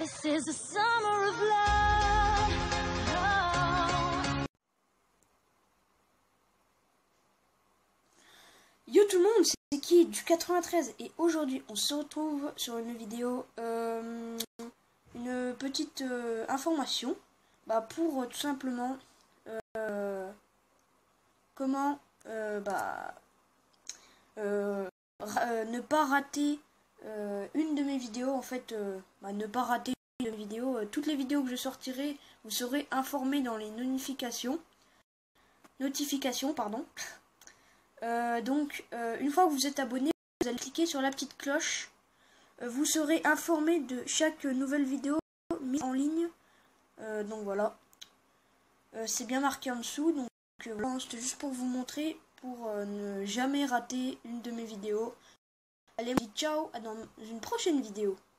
This is a summer of love. Oh. Yo tout le monde, c'est qui du 93 et aujourd'hui on se retrouve sur une vidéo, une petite information pour tout simplement comment ne pas rater une de mes vidéos. En fait, ne pas rater une vidéo. Toutes les vidéos que je sortirai, vous serez informés dans les notifications, pardon. Donc, une fois que vous êtes abonné, vous allez cliquer sur la petite cloche. Vous serez informé de chaque nouvelle vidéo mise en ligne. Donc voilà. C'est bien marqué en dessous. Donc voilà, c'était juste pour vous montrer, pour ne jamais rater une de mes vidéos. Allez, ciao, à dans une prochaine vidéo.